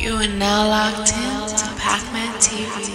You are now locked in to Pac-Man TV.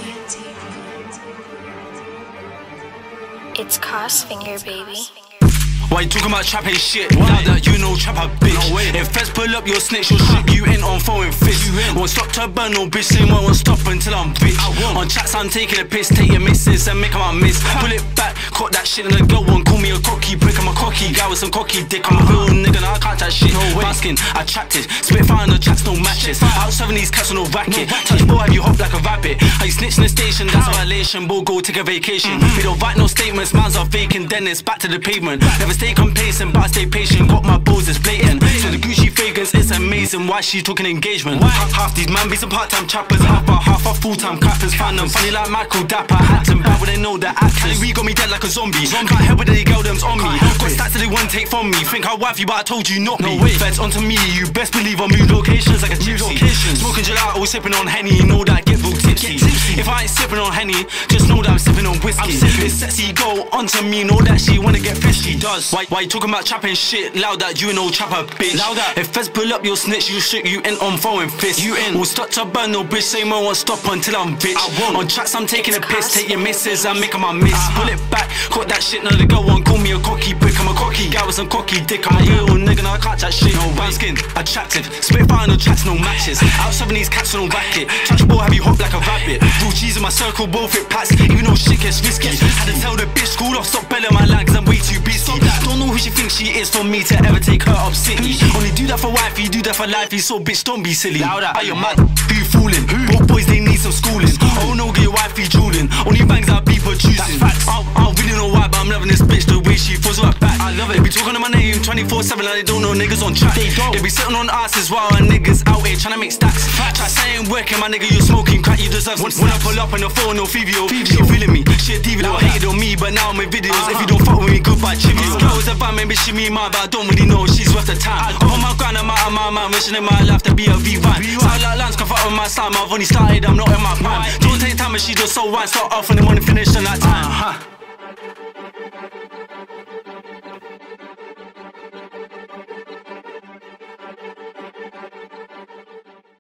It's Crossfinger, baby. Why you talking about trapping shit? Now that you know trap a bitch. If feds pull up your snitch, you'll shoot you in on phone fist. Won't stop to burn no bitch, same one won't stop until I'm bitch. On chats I'm taking a piss, take your misses and make 'em a miss. Pull it back, caught that shit and the girl won't call me a cocky prick. I'm a cocky guy with some cocky dick. I'm a real nigga, now I can't chat shit. Basking, attracted, spit fire on the tracks, no matches. Out serving these cats on no racket. Touch boy, have you hop like a rabbit? How you snitch in the station, that's a violation. Boy, go take a vacation. We don't write no statements, man's are faking. Then it's back to the pavement. Never stay complacent, but I stay patient. Got my balls, it's blatant. So the Gucci fragrance, it's amazing. Why she talking engagement? Half these man be some part-time trappers, half are full-time cappers. Find them funny like Michael Dapper. Acting bad when they know that actors. We got me dead like a zombie. Can't help it, they girl them's on me. Got stats that they won't take from me. Think I wife you, but I told you not me. Feds onto me, you best believe I move locations like a gypsy. Smoking gelato, sipping on Henny, know that I get real tipsy. If I ain't sipping on Henny, just know that I'm sipping on whiskey. It's sexy, go onto me, know that she wanna get fishy. Does why you talking about trapping shit? Loud that you know trapper bitch. If feds pull up your snitch, you shoot you in on phone fist. You in. We'll stop to burn no bitch, same one won't stop until I'm bitch. On tracks I'm taking a piss, take your misses and make 'em a miss. Pull it back, caught that shit, now the girl won't call me a cocky prick. I'm a cocky guy with some cocky dick. I'm a real nigga, now I can't chat shit. No brown skin, attractive, spit fire on the tracks, no matches. Out serving these cats on no racket. Touch ball, have you hop like a rabbit. Real cheese in my circle, both it packs, even though shit gets risky. Had to tell the bitch, school off, stop belling my line, cause I'm way too busy. Don't know who she thinks she is for me to ever take her up city. Only do that for wifey, do that for lifey, so bitch don't be silly. Are you mad? Who you fooling? Both boys they need some schooling. Oh no, get your wifey drooling. Only bangs that be producing. I don't really know why, but I'm loving this bitch the way she throws her back. I love it. They be talking to my name 24/7 like they don't know niggas on track. They be sitting on asses while niggas out here trying to make stacks. Try saying working, my nigga, you smoking crack, you deserve some. When I pull up on the phone, no Fivio, she feeling me. She a diva, don't hate on me, but now I'm in videos. If you don't fuck with me, goodbye, chivio. This girl is a fan, maybe she me mine, but I don't really know if she's worth the time. I'm on my grind, I'm out of my mind, wishing in my life to be a V1. Sound like lines come out of my slime, I've only started, I'm not in my prime. Don't take time, and she just so wine, start off in the morning, finish in that time.